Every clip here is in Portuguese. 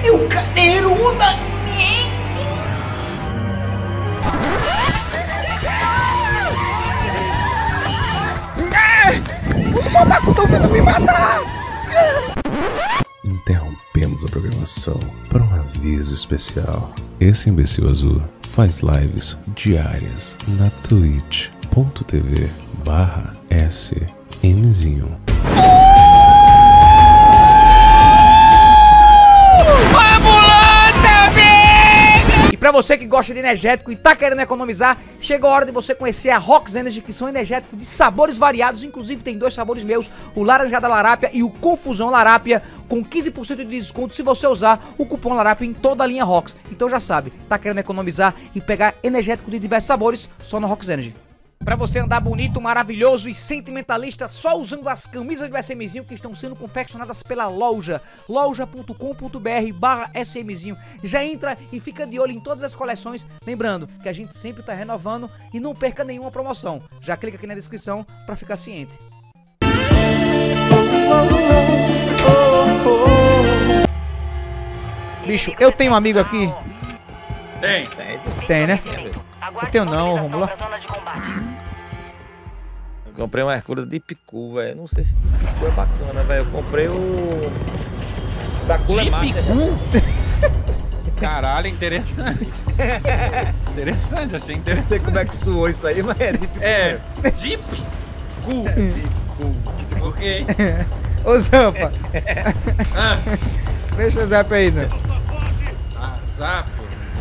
meu cadeiruda! Os soldados estão vindo me matar! Interrompemos a programação para um aviso especial. Esse imbecil azul faz lives diárias na twitch.tv/smzinho. E pra você que gosta de energético e tá querendo economizar, chegou a hora de você conhecer a Rox Energy, que são energéticos de sabores variados. Inclusive tem 2 sabores meus, o Laranjada Larápia e o Confusão Larápia, com 15% de desconto se você usar o cupom Larápia em toda a linha Rox. Então já sabe, tá querendo economizar e pegar energético de diversos sabores, só na Rox Energy. Pra você andar bonito, maravilhoso e sentimentalista, só usando as camisas do SMzinho que estão sendo confeccionadas pela loja, loja.com.br/SMzinho. Já entra e fica de olho em todas as coleções, lembrando que a gente sempre tá renovando e não perca nenhuma promoção. Já clica aqui na descrição pra ficar ciente. Bicho, eu tenho um amigo aqui. Tem, né? Eu tenho não, Romulo. Eu comprei uma Hercúlea de Picu, velho. Não sei se Picu é bacana, velho. Eu comprei o... De Picu? Caralho, interessante. Interessante, achei interessante. Não sei como é que soou isso aí, mas é de Picu. É, de Picu. Ok. Ô, Zampa. Deixa o Zap aí, Zampa. Ah, Zap.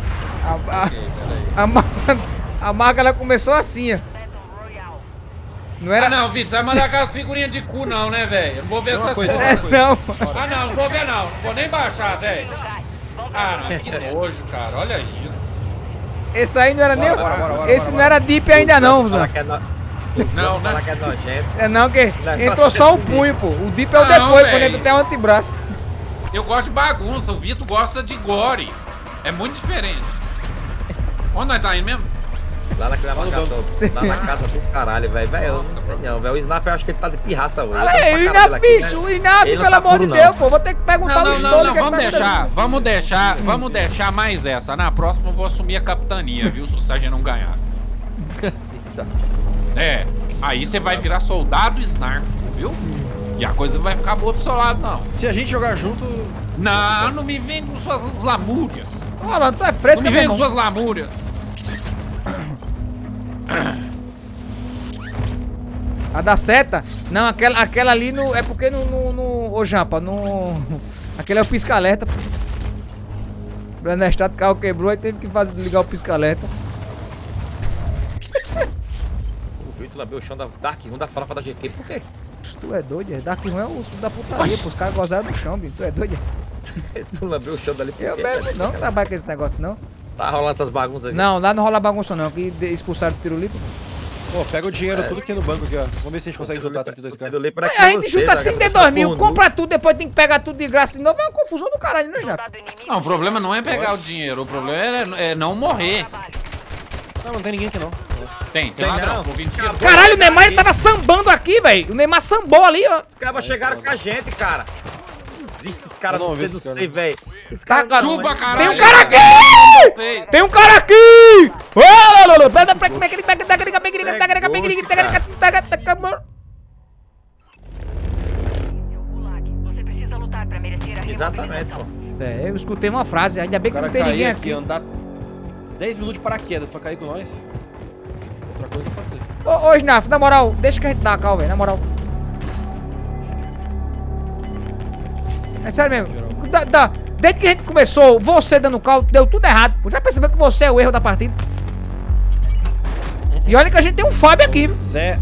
A marca ela começou assim, ó. Não era. Ah, não, Vitor, você vai mandar aquelas figurinhas de cu, não, né, velho? Eu não vou ver essas coisas. Não. Ah, não, não vou ver, não. Não vou nem baixar, velho. Ah, não, que nojo, cara. Olha isso. Esse aí não era nem. Esse não era deep ainda, não, Zampa. Não, fala que é nojento. É não, que entrou só o punho, pô. O deep é o depois, quando entra até o antebraço. Eu gosto de bagunça, o Vitor gosta de gore. É muito diferente. Onde nós tá indo mesmo? Lá naquela marcação, lá na casa do caralho, velho. Velho, eu não sei não, velho. O Snaf eu acho que ele tá de pirraça hoje. Olha aí, o Snaf, bicho, o Snaf, pelo amor de Deus, pô. Vou ter que perguntar o Stone. Vamos deixar mais essa. Na próxima eu vou assumir a capitania, viu? Se o Sargento não ganhar. É, aí você vai virar soldado Snarf, viu? E a coisa vai ficar boa pro seu lado, não. Se a gente jogar junto... Não, não me vem com suas lamúrias. Olha, tu é fresco, não me vem com suas lamúrias. A da seta? Não, aquela ali no, é porque no ô Jampa, no... Aquele é o pisca-alerta. O Brenestado carro quebrou e teve que ligar o pisca-alerta. O Vitor lambeu o chão da Dark 1 da farofa da GQ, por quê? Tu é doido, é? Dark 1 é o sul da putaria, pô. Os caras gozaram do chão, bicho. Tu é doido, é? Tu lambeu o chão dali por quê? Eu mesmo não trabalho com esse negócio, não. Tá rolando essas bagunças aqui? Não, lá não rola bagunça, não. Que expulsaram o pirulito. Pô, pega o dinheiro tudo que tem no banco aqui, ó. Vamos ver se a gente consegue juntar 32k. A gente junta 32 mil, compra tudo, depois tem que pegar tudo de graça de novo. É uma confusão do caralho, né, Snaf? Não, o problema não é pegar o dinheiro, o problema é não morrer. Não tem ninguém aqui, não. Tem ladrão. Caralho, o Neymar ele tava sambando aqui, velho. O Neymar sambou ali, ó. Os caras chegaram com a gente, cara. Existe esses caras, não sei, velho. Chupa, caralho. Tem um cara aqui! Tem um cara aqui! Exatamente, pô. É, eu escutei uma frase, ainda bem que não tem ninguém aqui. Andar 10 minutos de paraquedas pra cair com nós. Outra coisa pode ser. Ô, Snaf, na moral, deixa que a gente dá a cal, velho, na moral. É sério mesmo. Desde que a gente começou, você dando cal, deu tudo errado. Já percebeu que você é o erro da partida? E olha que a gente tem um Fábio aqui. Zé.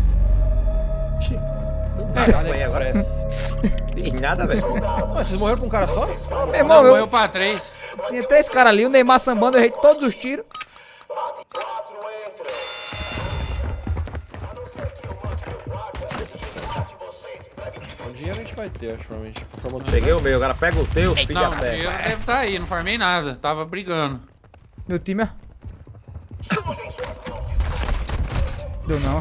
Agora nada, velho. Vocês morreram com um cara só? Não, meu irmão, morreu pra 3. Tinha 3 caras ali, o Neymar sambando, eu errei todos os tiros. O dinheiro a gente vai ter, acho, provavelmente. Peguei o meu, agora pega o teu, filho Não, da o dinheiro deve estar aí, não farmei nada. Tava brigando. Meu time é... Deu não.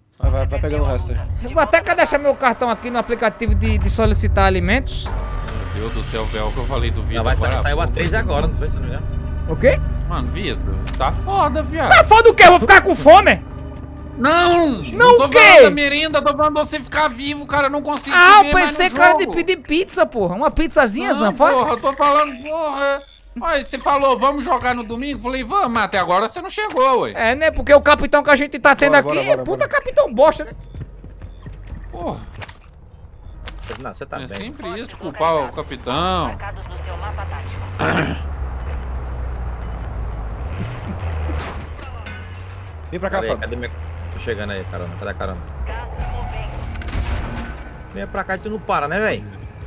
Vai pegando o resto aí. Eu vou até deixar meu cartão aqui no aplicativo de solicitar alimentos. Deus do céu, velho, o que eu falei do Vitor. Saiu a 13 agora, não foi, se não me engano? O quê? Mano, Vitor, tá foda, viado. Tá foda o quê? Eu vou ficar com fome? Não Não o tô quê? falando da merenda, tô falando de você ficar vivo, cara, eu não consigo Ah, te eu ver pensei, mais no cara, de jogo. pedir pizza, porra. Uma pizzazinha, Não, Zanfa. porra, eu tô falando, porra. Olha, você falou, vamos jogar no domingo? Falei, vamos, mas até agora você não chegou, ué. É, né? Porque o capitão que a gente tá tendo Bora, aqui bora, é puta bora. capitão bosta, né? Porra, Não, você tá é bem. sempre isso, de culpar o capitão. Marcados no seu mapa tático. Vem pra cá, Cadê, Fábio. cadê minha... Tô chegando aí, carona. Cadê a carona? Vem pra cá e tu não para, né, velho?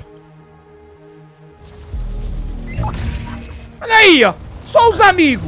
Olha aí, ó. Só os amigos.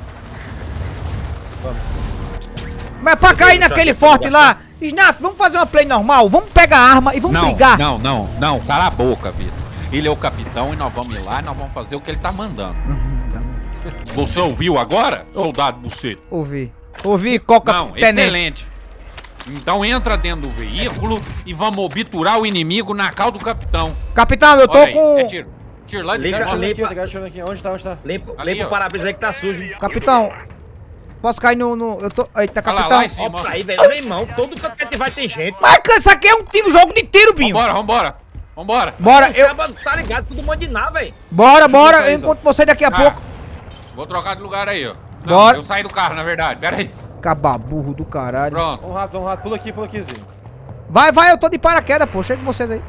Mas pra cair naquele forte lá, Snaf, vamos fazer uma play normal? Vamos pegar a arma e vamos brigar. Não, cala a boca, Vitor. Ele é o capitão e nós vamos ir lá e nós vamos fazer o que ele tá mandando. Você ouviu agora, soldado Buceta? Ouvi, coca Não, tenente. excelente. Então entra dentro do veículo e vamos obturar o inimigo na cal do capitão. Capitão, eu tô Olha aí, com... é tiro. Tiro lá de Liga, cima. Atirando aqui, limpa. tem cara atirando aqui. Onde tá? Onde tá? Limpa Ali, o ó. para-brisa aí que tá sujo. Capitão, posso cair no... Eu tô... Eita, Olha lá, capitão. lá em cima. Opa, aí, velho. Meu irmão, todo canto vai ter gente. Mas, cara, isso aqui é um jogo de tiro, Binho. Vambora. Bora, Os eu... cabas, tá ligado? Todo mundo de nada, velho. Bora, botar eu aí, encontro você daqui a pouco. Vou trocar de lugar aí, ó. Não, Bora. eu saí do carro, na verdade. Pera aí. Cababurro do caralho. Pronto. Vamos rápido. Pula aqui, Zinho. Vai, eu tô de paraquedas, pô. Chega com vocês aí.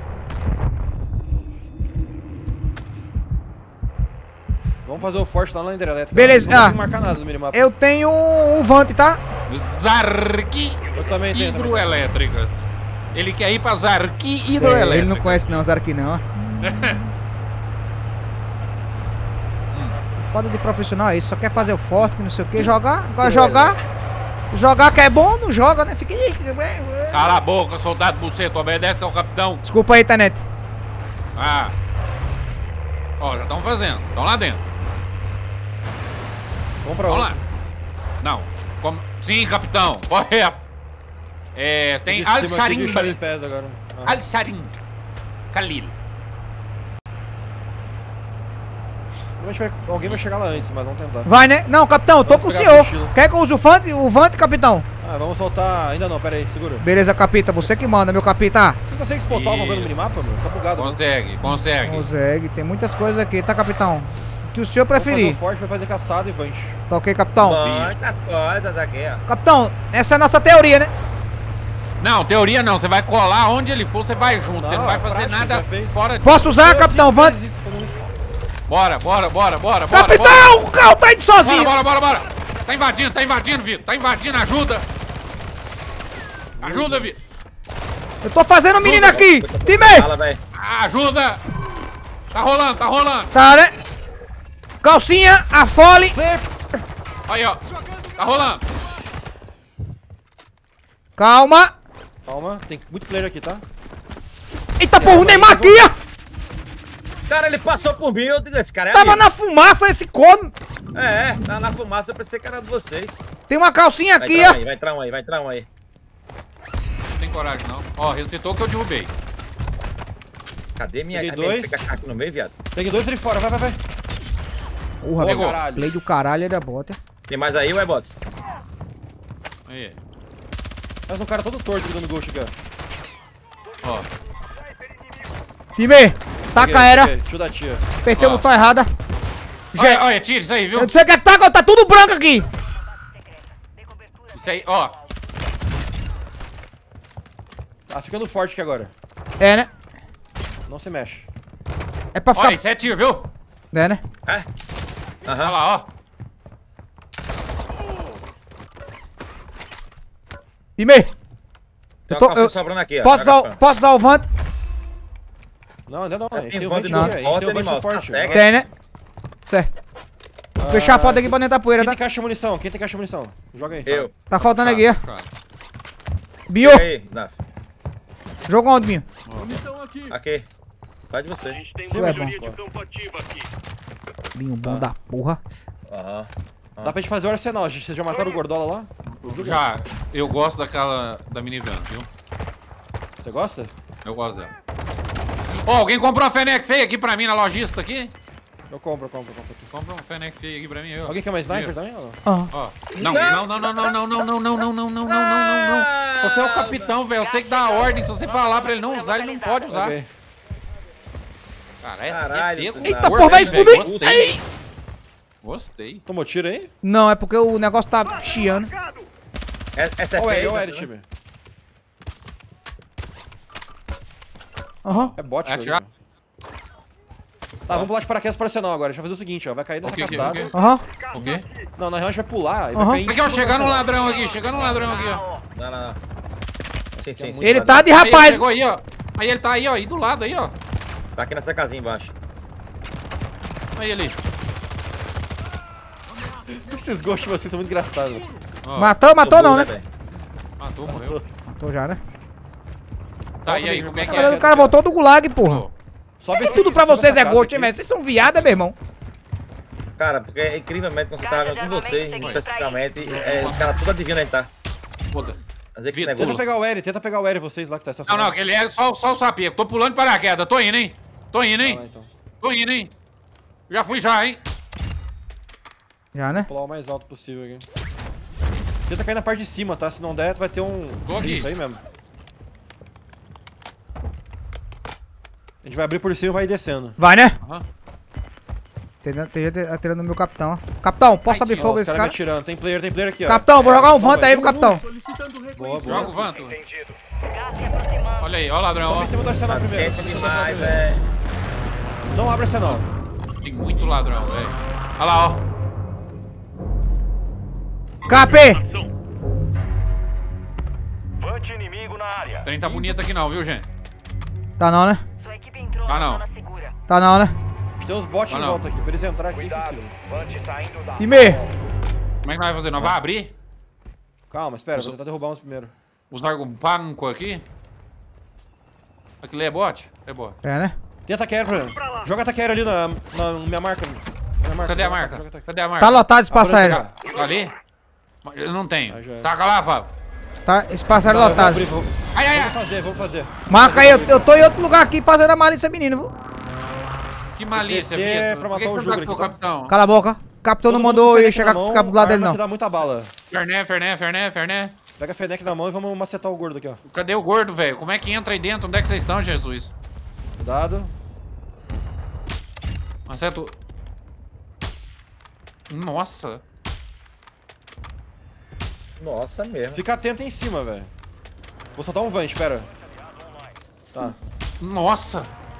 Vamos fazer o forte lá na hidrelétrica. Beleza, Não consigo marcar nada no minimapa. Eu tenho um Vante, tá? Zarqui Eu também tenho. hidroelétrica. Ele quer ir pra Zarqui hidroelétrica. Ele não conhece não, Zarqui não, ó. Foda de profissional é isso, só quer fazer o forte, que não sei o que, jogar, agora jogar que é bom, não joga, né? Fica aí. Cala a boca, soldado Buceta, obedece ao capitão. Desculpa aí, tenente. Ah. Ó, já estão fazendo. Estão lá dentro. Vamos pra Vamos lá. lá. Não. Como... Sim, capitão. Correto. É, tem Al-Sharim. Agora. Al-Sharim. Khalil. Alguém vai chegar lá antes, mas vamos tentar. Vai, né? Não, capitão, eu tô com o Vamos pegar a senhor. mochila. Quer que eu use o Vante, capitão? Ah, vamos soltar. Ainda não, pera aí, segura. Beleza, capitão, você que manda, meu capitão. Você consegue spotar alguma coisa no minimapa, mano? Tá bugado. mano. Consegue. Consegue, tem muitas coisas aqui, tá, capitão? O que o senhor Vamos fazer preferir. o forte, vai fazer caçada e vanche. Tá ok, capitão? Bota as coisas aqui, ó. Capitão, essa é a nossa teoria, né? Não, teoria não. Você vai colar onde ele for, você vai junto. Você não vai fazer prática, nada já fez. fora de... Posso usar, capitão, Vante? Bora. Capitão, o carro tá indo sozinho. Bora. Tá invadindo, Vitor. Tá invadindo, ajuda. Ajuda, Vitor. Eu tô fazendo o menino aqui. Time! Fala, velho. Ajuda. Tá rolando. Tá, né? Calcinha, a fole. Aí, ó. Tá rolando. Calma. Calma, tem muito player aqui, tá? Eita porra, o Neymar aqui, ó. Cara, ele passou por mim, eu digo, esse cara é Tava amigo. na fumaça esse corno. Tava na fumaça, eu pensei que era de vocês. Tem uma calcinha Vai aqui, entrar ó. um aí, vai entrar um aí. Não tem coragem, não. Ó, ressetou que eu derrubei. Cadê minha... Peguei cadê dois. minha aqui no meio, viado? Peguei dois ali fora, vai. Porra, Pegou. Caralho. play do caralho era bota. Tem mais aí, ué, bota? Aí. Mas um cara todo torto dando ghost aqui, ó. Ó. Time, taca Peguei, era. peguei. Tio da tia. Apertei o Ó. botão errado. Olha, tira isso aí, viu? Eu não sei o que tá, tá tudo branco aqui. Isso aí, ó. Tá ficando forte aqui agora. É, né? Não se mexe. É pra ficar... Olha, isso é tiro, viu? É, né? Olha Aham. lá, ó. Time, Tem eu uma tô... calcinha sobrando aqui, ó. Posso usar o Vante? Não, ainda não. A gente tem tem o vontade vante de não. não. A gente Forte, tem o vante animal, forte. tá cego. Tem, né? Certo. Vou fechar a porta aqui pra não entrar poeira, Quem tá? tem caixa de munição? Quem tem caixa de munição? Joga aí. Eu. Tá faltando aqui, ó. Cara. Bio, Pega aí, Naf. joga onde, Binho? Aqui. Vai de você. Isso é bom. Binho bom da porra. Aham. Dá pra gente fazer o arsenal. Vocês já mataram o Gordola lá? Já, eu gosto daquela da minivan, viu? Você gosta? Eu gosto dela. Ó, alguém comprou uma Fennec feia aqui pra mim na lojista aqui? Eu compro. Compra uma Fennec feia aqui pra mim. Alguém quer mais sniper também? Ou... Ó. Não. Você é o capitão, velho. Eu sei que dá a ordem. Se você falar pra ele não usar, ele não pode usar. Ok. Cara, essa Caralho, aqui é feia com Eita, força, porra, vai hein, velho. explodir. Gostei. Gostei. Tomou tiro aí? Não, é porque o negócio tá chiando. Essa é Olha feia. o Eri, time. Aham. É bot, Vai atirar? velho. Tá, vamos pular de paraquedas para arsenal agora. Deixa eu fazer o seguinte, ó. Vai cair nessa Ok, caçada. ok. Aham. O quê? Não, na real a gente vai pular e Aham. vai cair em Aqui, ó, cima do chegando um arsenal. ladrão aqui. Chegando um ladrão aqui, ó. Não. Sim. Ele tá de Aí ele rapaz. chegou aí, ó. Aí ele tá aí, ó. Aí do lado, aí, ó. Tá aqui nessa casinha embaixo. Aí ele. Esses ghosts de vocês são muito engraçados. Ó, Matou não, né? velho? matou, morreu. Matou já, né? Tá, e aí, como é que Caralho, é? o cara voltou do gulag, porra. Sobe esse- Tudo pra sobe vocês essa é casa ghost, hein, aqui. velho? Vocês são viada, meu irmão. Cara, porque é incrivelmente quando você tá com você, especificamente, os caras tudo adivinham onde tá. Foda. Fazer que esse Vitor, negócio. Tenta pegar o Eri, vocês lá que tá Não, estacionado. não, ele é só o sapeco. Tô pulando de paraquedas. Tô indo, hein? Tô indo, Tá hein? lá, então. Tô indo, hein? Já fui já, hein? Já, né? Pular o mais alto possível aqui. Tenta cair na parte de cima, tá? Se não der, vai ter um... Tô aqui. Isso aí mesmo. A gente vai abrir por cima e vai ir descendo. Vai, né? Aham. Tem gente atirando no meu capitão, ó. Capitão, posso abrir Ó, fogo os esse caras cara? me atirando. Tem player aqui, ó. Capitão, vou jogar um vamos, vanta aí pro vai. capitão. Boa, Joga boa. o vanto. Entendido. Gás se aproximando. Olha aí, ó o ladrão, Sobe ó. em cima do arsenal primeiro. Pensa sobe em cima do arsenal demais, primeiro. velho. Não abre arsenal. Tem muito ladrão, velho. Olha lá, ó. KP! Vante inimigo na área. O trem tá bonito aqui não, viu, gente? Tá não, né? Sua equipe entrou Ah, na não. zona segura. Tá não, né? Tem uns bots Ah, em não. volta aqui. Pra eles entrar aqui é Cuidado. impossível. Vante saindo da... E me? Como é que nós vai fazer? Nós vai abrir? Calma, espera. Vou tentar derrubar uns primeiro. Os nargumpancos aqui? Aquilo ali é bot? É bot. É, né? Tem ataque aéreo, Bruno. Joga ataque aéreo ali na minha marca. Cadê a Joga marca? ataque. Cadê a marca? Tá lotado espaço Ah, aéreo. por Tá ali? Eu não tenho. Ah, já é. Taca lá, Fábio. Tá espaço aéreo Não, eu vou lotado. abrir, Ai, ai, Vamos ai. fazer, vamos fazer. Marca aí, eu tô em outro lugar aqui fazendo a malícia, menino, viu? Que malícia, Descer Vitor. pra Por que matar você o não jogo tá com o aqui, tá? capitão? Cala a boca. O capitão não Todo mundo mandou com eu Fennec chegar na mão, ficar do lado a dele, arma não. te dá muita bala. Ferné. Pega a Fennec na mão e vamos macetar o gordo aqui, ó. Cadê o gordo, velho? Como é que entra aí dentro? Onde é que vocês estão, Jesus? Cuidado. Acerto. Nossa. Nossa mesmo. Fica atento em cima, velho. Vou soltar um vante, pera. Tá. Nossa.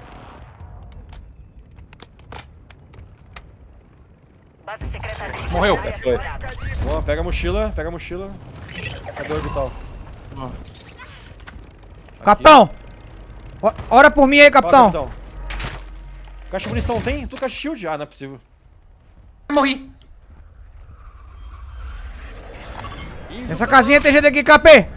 Base secreta de... Morreu. Foi. Boa, pega a mochila. Cadê o orbital? Ó. Capitão! Ora por mim aí, Capitão. capitão. Caixa de munição tem? Tu caixa de shield? Ah, não é possível. Morri. Essa casinha tem gente aqui, KP.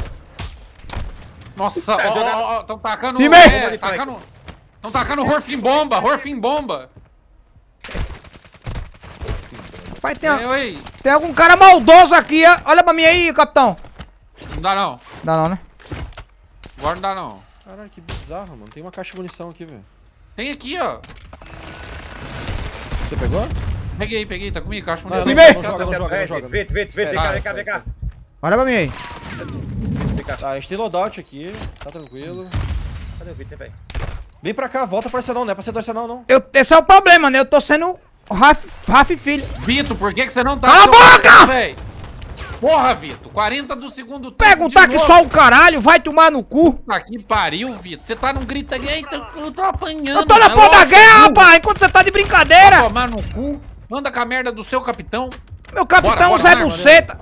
Nossa, ó, tão tacando... Time! Tão tacando Horfin bomba. Rapaz, Oi. tem algum cara maldoso aqui, ó. Olha pra mim aí, capitão. Não dá não. Dá não, né? Agora não dá não. Caralho, que bizarro, mano. Tem uma caixa de munição aqui, velho. Tem aqui, ó. Você pegou? Peguei, tá comigo, caixa de Não, munição. Time! não joga, não joga. Vem cá. Olha pra mim aí. Tá, a gente tem loadout aqui. Tá tranquilo. Cadê o Vitor, velho? Vem pra cá, volta pro arsenal. Não é pra ser do arsenal, não. Esse é o problema, né? Eu tô sendo Raf filho. Vitor, por que você não tá... Cala a no seu boca! capitão, véi? Porra, Vitor. 40 do segundo tempo. Perguntar de que novo. só o caralho, vai tomar no cu. Puta que pariu, Vitor. Você tá num grito aqui. Eita, eu tô apanhando. Eu tô na né? porra da Lógico, guerra, cu. rapaz, enquanto você tá de Vai brincadeira. tomar no cu. Manda com a merda do seu capitão. Meu capitão Bora, Zé bora, Buceta.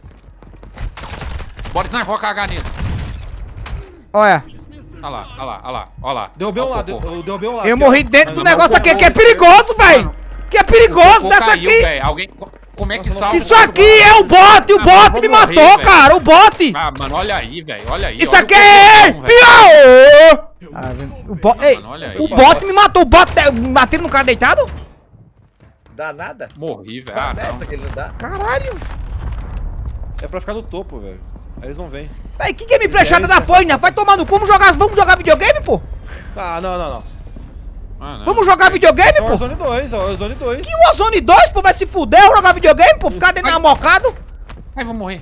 Bora, Sniper, vou cagar nele. Olha, Olha lá. Derrubei um Ó, lado. cocô. Eu derrubei um lado. eu aqui, ó. morri dentro do Mas negócio o aqui, cocô- que é perigoso, velho. Que é perigoso Cocô dessa caiu, aqui. velho. Alguém... Como é que Nossa, salva? Isso aqui é o bot, o Ah, bot vou me morrer, matou, velho. cara, o bot. Ah, mano, olha aí, velho. Olha aí. Isso olha aqui o é cocôzão, velho. pior. O bot, ei, Mano, olha aí. o bot me matou, o bot batendo no cara deitado? Dá nada? Morri, velho. Ah, Dessa não. que ele não dá. Caralho. É pra ficar no topo, velho. Aí eles não vêm. Véi, que gameplay chata da porra, né? Vai tomar no cu, vamos jogar videogame, pô? Ah, não. Ah, não. Vamos jogar videogame, É o pô? Warzone 2, é o Warzone 2. Que Warzone 2, pô? Vai se fuder, eu jogar videogame, pô? Ficar dentro da mocado? Ai, vou morrer.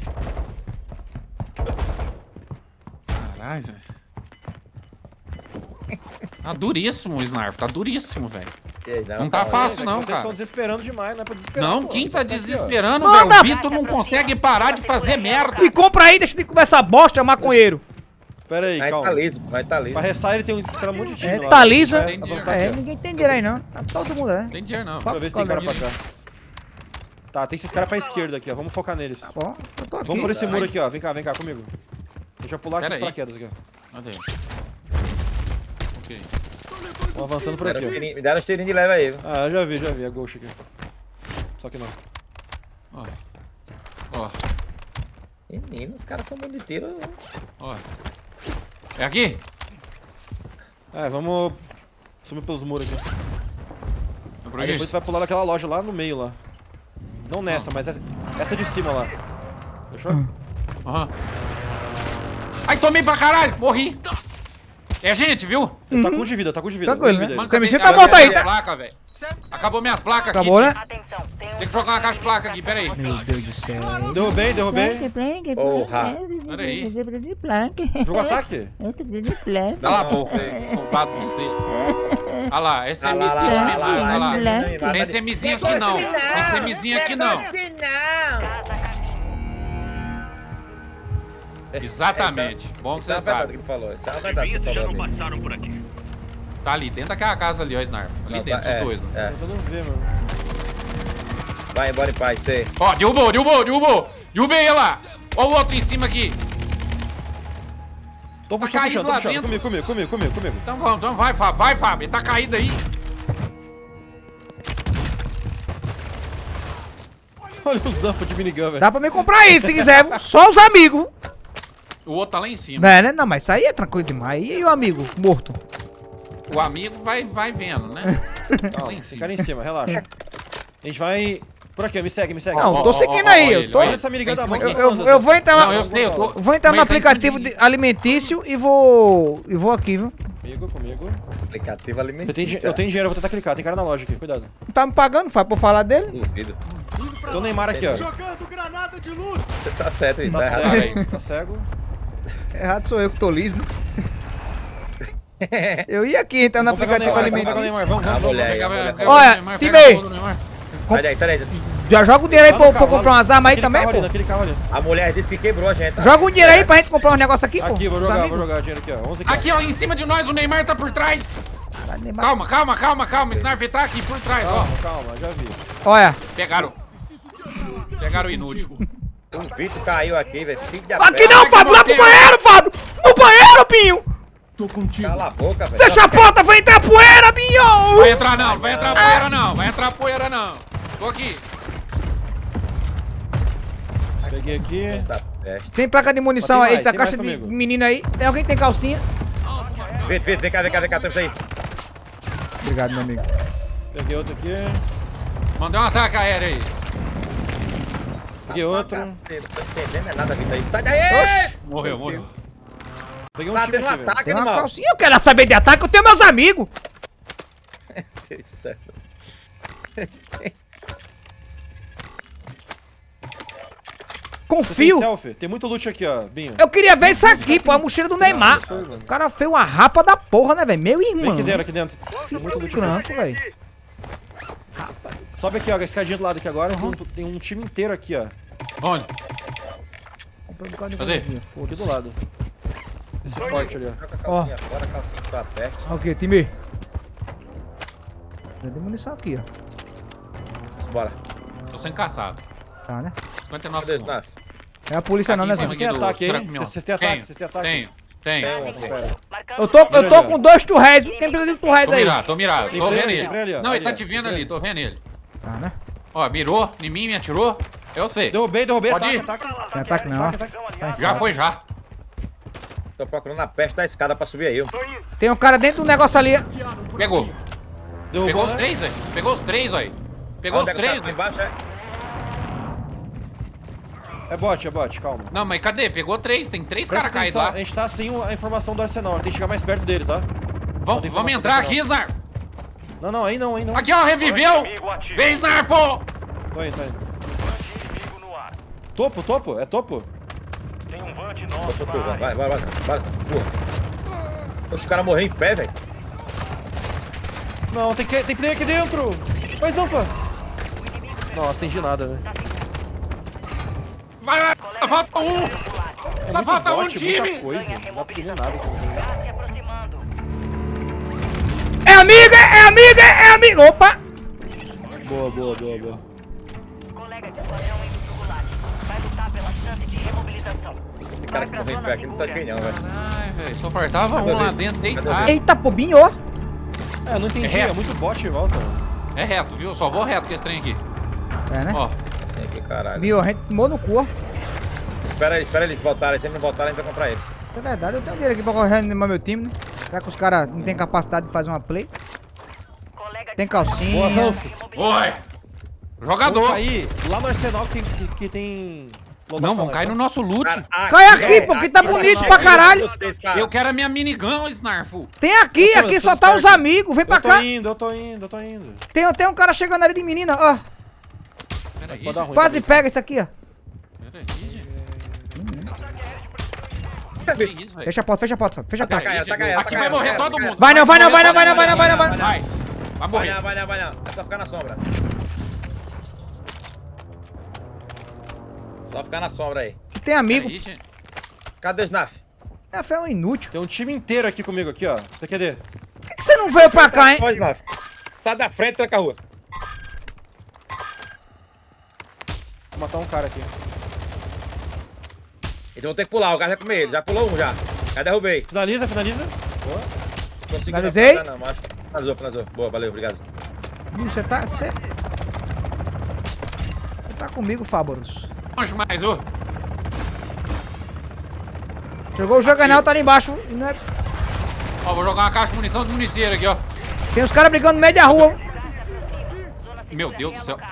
Caralho, velho. Tá duríssimo o Snarf, tá duríssimo, velho. Não tá fácil não, Vocês estão cara. desesperando demais, não é pra desesperar. Não, pô. quem Só tá aqui, ó. desesperando, Manda! velho? O Vitor não consegue parar de fazer merda. Me compra aí, deixa de conversar bosta, maconheiro. Pera aí, Vai calma. tá liso, vai tá liso. Pra restar ele tem um monte de time É, lá. tá lisa. Vai avançar aqui, ó. Ninguém tem dinheiro aí, não. Tá todo mundo, Não tem dinheiro não. Deixa eu ver se tem cara pra cá. Tá, tem esses caras pra esquerda aqui, ó. Vamos focar neles. Ó, eu tô aqui. Vamos por esse muro aqui, ó. Vem cá comigo. Deixa eu pular aqui Pera os aí. paraquedas aqui, ó. Cadê? Ok. Vamos avançando por aqui, ó. Me deram uns tirinhos de leve aí, viu? Ah, eu já vi. É Ghost aqui. Só que não. Ó. Ó. Menino, os caras são bons de tiro. Ó. É aqui? É, vamos sumir pelos muros aqui. É por Aí aqui? depois você vai pular naquela loja lá no meio lá. Não nessa, mas essa de cima lá. Fechou? Aham. Ai, tomei pra caralho! Morri! É gente, viu? Tá com de vida, tá com de vida. Tranquilo, com de né? vida aí. Você me Acabei- senta morto aí, minhas tá? placas, velho. Acabou minhas placas aqui. Acabou, né? Atenção, tem Tem que jogar uma caixa de placa aqui, pera aí. Meu Deus do céu. Derrubei. Porra. Peraí. Jogo ataque? Cala a boca, soldado do C. Olha lá, esse Ah lá, MZinho lá, aqui lá, não, lá, olha lá. lá. Tem esse MZinho aqui não. Tem esse MZinho aqui não. Exatamente. Bom que Isso é você uma verdade sabe. que falou. Isso é uma verdade que você falou. amigo. Tá ali, dentro daquela casa ali, ó, Snarf. Ali Não, dentro, tá- os dois. Né? É. Eu não vi, mano. Vai embora em paz, você. Ó, derrubou. Derrubei ele lá. Ó o outro em cima aqui. Tô Tá puxando, caído tô lá puxando. dentro. Comigo. Então vamos, vai, Fábio. Ele tá caído aí. Olha o zampo de minigun, velho. Dá pra me comprar isso se quiser, viu? Só os amigos. O outro tá lá em cima. É, né? Não, mas isso aí é tranquilo demais. E o amigo morto? O amigo vai vendo, né? Tá lá em Tem cima. cara em cima, relaxa. A gente vai... Por aqui, ó, me segue. Não, tô seguindo aí, eu tô- Olha essa minigun da mão. Eu vou entrar, Não, eu sei, eu tô... vou entrar no Mas tá em cima aplicativo de mim. alimentício e vou aqui, viu? Comigo. Aplicativo alimentício. Eu tenho dinheiro, eu vou tentar clicar. Tem cara na loja aqui, cuidado. Não tá me pagando, Fábio, pra falar dele? Duvido. Tem o Neymar aqui, ó. Você tá certo, hein? Tá Tá errado. cego, tá cego. Errado sou eu que tô liso, né? Eu ia aqui entrar no Vamos pegar o aplicativo Neymar, vamos pegar o alimentício. Neymar, vamos. A mulher aí, a Pega, mulher. pega, Olha, Neymar, time pega aí. a bola do Neymar. Sai daí. Já joga o dinheiro aí Lá pra no eu carro, comprar lá umas armas aí naquele também, carro ali, pô. naquele carro ali. A mulher disse que quebrou a gente. Joga um dinheiro aí pra gente comprar uns negócios aqui, pô. Aqui, vou Os jogar amigos. dinheiro aqui, ó. 11 aqui. Aqui, ó, em cima de nós, o Neymar tá por trás. Vai, Neymar. Calma. Snarf tá aqui por trás, ó. Calma, já vi. Olha. Pegaram o inútil. O Vitor caiu aqui, velho. Filho da Aqui pé. não, Fábio, lá pro banheiro, Fábio! No banheiro, Pinho! Cala a boca, velho. Fecha a porta, vai entrar poeira, Pinho! Vai entrar não, vai entrar poeira não. Tô aqui. Peguei aqui. Da peste. Tem placa de munição Tem aí, mais, tá tem caixa mais de comigo. menina aí. Tem alguém que tem calcinha? Vitor, vem cá, temos aí. Obrigado, meu amigo. Peguei outro aqui. Mandei um ataque aéreo aí. Peguei outro. Cacete, não tô entendendo nada, Vitor aí. Sai daí! Morreu. Peguei um Tá time tendo um aqui, velho. ataque, Tem uma animal. calcinha. Eu quero saber de ataque, eu tenho meus amigos. Deus do céu. Você tem Confio. selfie? Tem muito loot aqui, ó, Binho. Eu queria ver isso aqui, pô. A mochila do Neymar. O cara fez uma rapa da porra, né, velho? Meu Vem irmão. aqui dentro. Tem muito loot aqui. Granco, velho. Sobe aqui, ó, a escadinha do lado aqui agora. Tem um time inteiro aqui, ó. Onde? Cadê? Aqui do lado. Esse forte ali, ó. Joga a calcinha fora, a calcinha que tu aperte. Ok, time. Já dei munição aqui, ó. Bora. Tô sendo caçado. Tá, né? 59 Cadê, segundos. Nath? É a polícia não, Aqui né? em cima Vocês têm aqui do ataque aí? caminhão. Vocês têm ataque? Vocês têm ataque? Tenho. Pera. Marcando Eu tô com 2 turréis. Quem precisa de turréis aí? Tô mirado. Tem Tô pra vendo ele, ele. tem pra ele, ó. Não, ele tá Ali, te ó. vendo ali, tô vendo ele. Tá, né? Ó, mirou em mim, me atirou. Eu sei. Derrubei, Pode ataque, ir. ataque. Tem ataque não, ó. Já foi, já. Tô procurando a peste da escada pra subir aí. Tem um cara dentro do negócio ali. Pegou. Derrubou, Pegou os né? três, velho. Pegou os três, velho. Pegou os Onde é que três, tá? velho. Embaixo, é? É bot, calma. Não, mas cadê? Pegou 3, tem 3 caras Presta caídos atenção, lá. a gente tá sem a informação do arsenal, tem que chegar mais perto dele, tá? Vamos entrar aqui, Snarf. Não, aí não. Aqui, ó, reviveu. Vem, Snarfo. Tô indo. Inimigo no ar. Topo? É topo? Tem um vante nosso na área. Vai, porra. Os caras morreram em pé, velho. Não, tem player aqui dentro! Vai, Zanfa! Não, acendi nada, velho. Vai, só falta um. É Só muito falta um bot, time. muita coisa. Não dá pra entender nada aqui. Gás se aproximando. É amigo! Opa! Boa. Colega de esquadrão indo pro gulag. Vai lutar pela chance de remobilização. Esse cara que morreu em pé aqui não tá aqui não, velho. Ai, velho, só faltava um lá dentro deitado. Eita, pô, binho! É, não entendi, É é muito bot em volta. É reto, viu? Só vou reto com esse trem aqui. É, né? Ó, Assim aqui, caralho. Binho, a gente tomou no cu, ó. Espera eles voltarem. Se eles não voltarem, a gente vai comprar eles. É verdade, eu tenho dinheiro aqui pra correr animar meu time, né? Será que os caras não têm capacidade de fazer uma play? Colega de Tem Boa, calcinha. Zanfa. oi! Vamos Jogador! cair lá no arsenal que tem... Não, vão cair no nosso loot. Cai aqui, pô, que tá bonito pra caralho. Eu quero a minha minigun, Snarfo. Tem aqui só tá os amigos. Vem pra cá. Eu tô indo. Tem um cara chegando ali de menina, ó. Peraí, Pode dar ruim. Quase pega isso aqui, ó. peraí, gente. Que isso, velho? Fecha a porta. Fecha a porta. Peraí, Ataca ela, aqui ataca vai morrer ela, todo mundo. Vai não. Vai Vai morrer É só ficar na sombra. Só ficar na sombra aí. Que tem amigo. Peraí, gente. Cadê o Snaf? É fé, é um inútil. Tem um time inteiro aqui comigo, aqui, ó. PQD. Por que você não veio pra cá, hein? Só Snaf. Sai da frente e tranca a rua. Vou matar um cara aqui. Eles vão ter que pular, o cara vai comer ele. Já pulou um já. Já derrubei. Finaliza. Consegui Finalizei. Não, mas... Finalizou. Boa, valeu, obrigado. Você tá comigo, Fáboros. Longe mais, ô. Jogou o Juggernaut, tá ali embaixo. Não é- Ó, vou jogar uma caixa de munição de municeiro aqui, ó. Tem os caras brigando no meio da rua. Meu Deus do céu.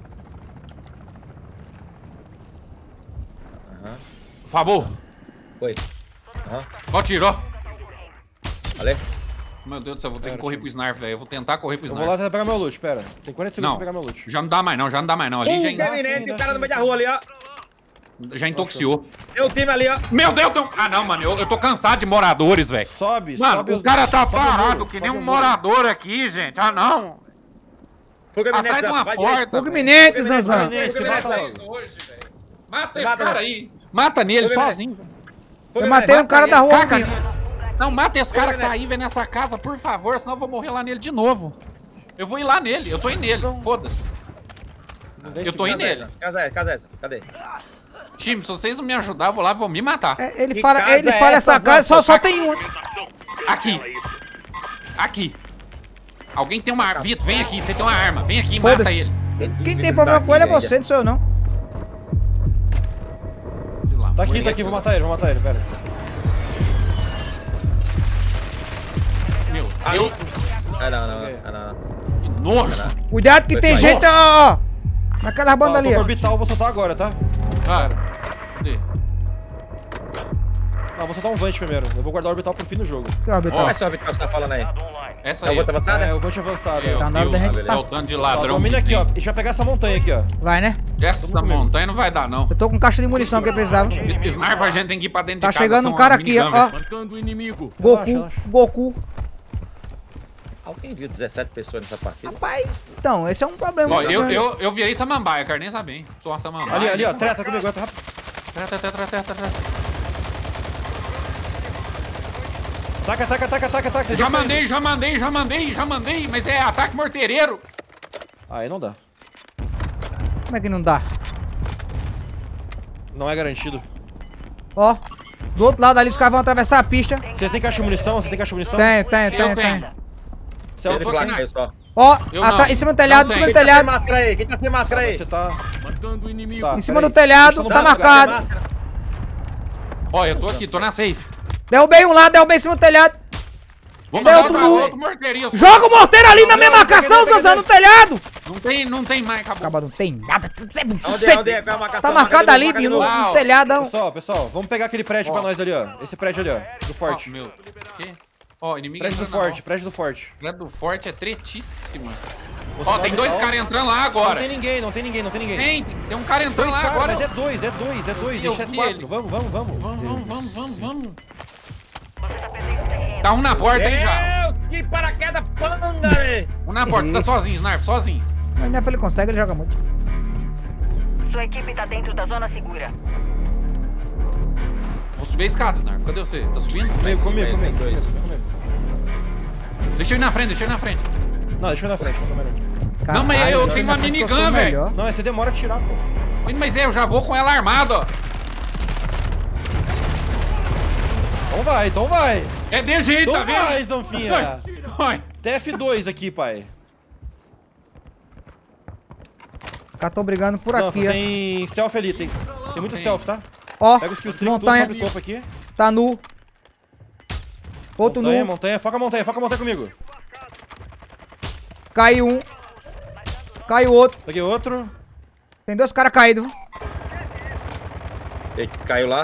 Favor. Oi. Ó, tiro, ó. Valeu. Meu Deus do céu, vou ter que correr pro Snarf, velho. Eu vou tentar correr pro Eu vou lá Snarf. tentar pegar meu loot, pera. Tem 40 segundos Não, pra pegar meu loot. já não dá mais não, Ali já, Eminente, o cara no meio da rua ali, ó. já intoxicou. Tem o time ali, ó. Meu Deus, tem um... Ah, não, mano, eu tô cansado de moradores, velho. Sobe. Mano, o cara tá sobe o parado muro, que nem sobe um o muro. morador aqui, gente. Ah, não. Fuga Atrás de uma porta. Fogo iminente, Fogo Zanzan. iminente. Se mata logo. Mata esse Mata, cara aí. Mata nele Fogo sozinho. Eu matei um cara da rua. Caga Binho. nele. Não, mata esse cara que tá aí, velho, nessa casa, por favor, senão eu vou morrer lá nele de novo. Eu vou ir lá nele, eu tô indo nele, foda-se. Eu tô indo nele. Casa essa. Cadê? Time, se vocês não me ajudar, eu vou lá e vou me matar. É, ele Que fala casa é essa essa, casa, só tem um. Aqui. Alguém tem uma arma. Vitor, vem aqui, você tem uma arma. Vem aqui e mata Foda-se. ele. Quem tem problema com ele é você, não sou eu não. Tá aqui, vou matar ele, pera. Meu Aí. Deus, Não. que nojo. Cuidado que tem Nossa. gente, ó. Naquela banda Ó, ali, eu vou ó. pro orbital, vou soltar agora, tá? Cara, cadê? Não, vou soltar um Vant primeiro. Eu vou guardar o orbital pro fim do jogo. Que orbital. Qual é esse orbital que você tá falando aí? Online. Essa É aí. o outro avançado? É, o Vant avançado. Meu Ó, Tá na hora da Deus, gente é o tanto de ladrão. domina que aqui, ó. tem. A gente vai pegar essa montanha aqui, ó. Vai, né? Essa comigo. montanha não vai dar, não. Eu tô com caixa de munição que eu precisava. Sniper, a gente tem que ir pra dentro Tá de casa. chegando um com cara uma aqui, minigun, ó. velho. Marcando o inimigo. Relaxa. Goku. Alguém viu 17 pessoas nessa partida? Rapaz, então, esse é um problema. Ó, eu virei samambaia, quero nem saber, hein. Sou uma samambaia. Ali, ó. Treta comigo, entra rápido. Treta. Ataca. Já mandei, mas é ataque morteireiro. Aí não dá. Como é que não dá? Não é garantido. Ó, do outro lado ali os caras vão atravessar a pista. Vocês têm caixa de munição? Tenho. Você é o Ele Você placa não. aí só. Ó, Eu não. em cima do telhado, Não em cima do tem. telhado. Máscara aí, quem tá sem máscara aí? Você tá... Marcando o inimigo. Tá, Em cima peraí. do telhado, Deixa eu tá dar- marcado. Máscara. Ó, eu tô aqui, tô na safe. Derrubei um lado, derrubei em cima do telhado. Vou Tem mandar outro outra, nu. outro morteirinho. Joga o morteiro ali na minha marcação, Zazan, no telhado. Não tem mais, acabou. Acaba, não tem nada. Tudo é Onde buceta. é? Qual é a marcação? Tá marcado ali, Marca de no novo. Uau. telhadão. Pessoal, vamos pegar aquele prédio pra nós ali, ó. Esse prédio ali, ó. Do Ó, forte. meu. Que? Ó, inimigo Prédio do entrando, forte, prédio do forte. ó. Prédio do forte é tretíssima. Você Ó, vai tem dois deixar- caras entrando lá Não agora. tem ninguém, não tem ninguém, não tem ninguém. Tem um cara entrando Dois lá caras, agora. mas é dois. Eu Deixa vi quatro. ele. Vamos. Vamos. Você tá perdendo terreno. Tá um na porta aí já. Deus, que paraquedas panda, velho. Um na porta, você tá sozinho, Snarf, sozinho. Mas minha filha consegue, ele joga muito. Sua equipe tá dentro da zona segura. Vou subir a escada, Snarf. Cadê você? Tá subindo? Comigo. Deixa eu ir na frente. Não, deixa eu ir na frente, mais ou menos. Não, mas eu Caralho, tenho uma na frente que eu minigun, sou velho. melhor. Não, esse demora a tirar, pô. Mas eu já vou com ela armada, ó. Então vai. É de jeito, tá Então vai, vendo? Zanfinha. Vai. TF2 aqui, pai. Os caras tão brigando por Zanfa, aqui, ó. tem selfie ali, tem muito selfie, tá? Ó, Pega os kills tudo, montanha, sobe o topo aqui. tá nu. Outro nu. Montanha, foca a montanha comigo. Caiu um. Caiu outro. Peguei outro. Tem dois caras caídos. Eita, caiu lá.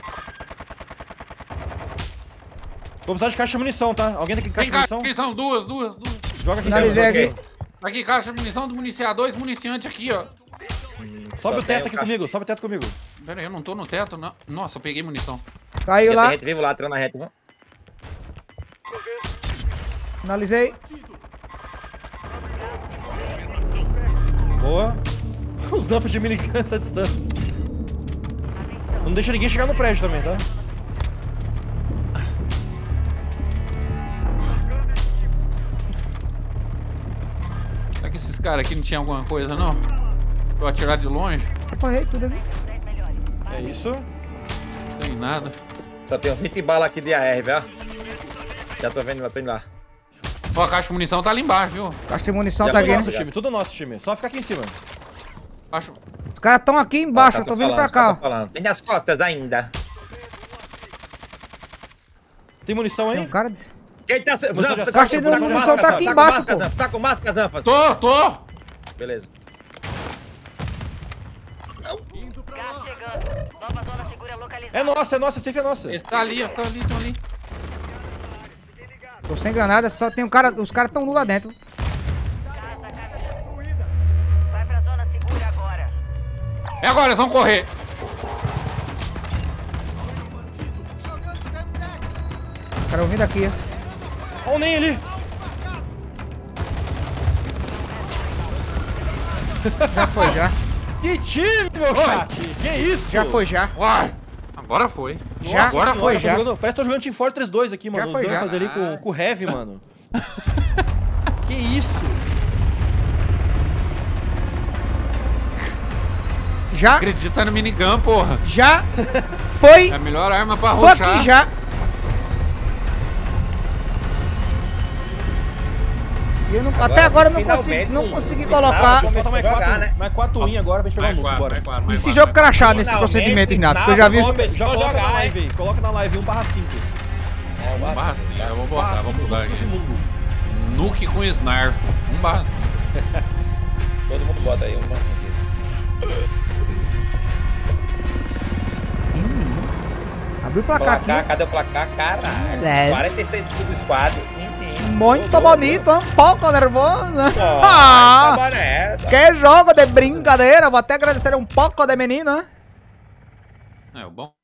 Vou precisar de caixa de munição, tá? Alguém tem Tem caixa de caixa munição? de munição, duas. Joga aqui em Finalizei cima. aqui. Aqui, caixa de munição do municiar, dois municiantes aqui, ó. Sobe Só o teto tem aqui um caixa. comigo, sobe o teto comigo. Pera aí, eu não tô no teto, não. Nossa, eu peguei munição. Caiu lá. Tem gente vivo lá, atrás na reta, viu? Finalizei. Boa. Os zampos de minigun essa distância. Não deixa ninguém chegar no prédio também, tá? Será que esses caras aqui não tinham alguma coisa, não? Pra eu atirar de longe? Correi tudo ali. É isso. Não tem nada. Só tem 20 balas aqui de AR, velho. Já tô vendo lá, tô indo lá. Ó, a caixa de munição tá ali embaixo, viu? Caixa de munição Já tá foi aqui. Nosso time, tudo nosso time. Só ficar aqui em cima. Acho... Os caras tão aqui embaixo, eu tô vindo pra cá, ó. Tem as costas ainda. Tem munição Tem aí? um cara... Quem tá... Caixa de munição tá aqui embaixo, pô. Tá com máscara, Zanfas? Tô! Beleza. Gás chegando. Nova zona segura localizada. É nossa, a safe é nossa. Esse tá ali, estão ali. Tô sem granada, só tem um cara... Os caras tão nu lá dentro. Gás na caixa. Vai pra zona segura agora. É agora, eles vão correr. Os caras vindo aqui, ó. Olha o Nen ali. Já foi, já. Que time, meu chat. Que isso? Já foi, já. Uai, agora foi. Já Agora foi, Tô já. jogando- parece que tô jogando Team Fortress 2 aqui, mano. Já foi, Os já. Zanfas ali com o Heavy, mano. Que isso? Já, Acredita no minigun, porra. já foi. É a melhor arma pra Fuck arrochar. já. E eu não- até agora eu não finalmente, consegui um colocar final, Falta mais Jogar, quatro, né? mais 4 win agora pra gente pegar um loot, bora. esse jogo crachado nesse Finalmente, procedimento, Snap, final, porque eu já vi isso. vamos Já coloca na jogar, live aí, coloca na live 1/5. Eu vou botar, vamos mudar aqui. mundo. Nuke com Snarf. 1/5. Todo mundo bota aí uma. Abriu o placar aqui. Placar, cadê o placar? Caralho. É. 46 kills do squad. Muito bonito, um pouco nervoso. Nossa, Ah, boneta. que jogo de brincadeira. Vou até agradecer um pouco de menino, né? É, o bom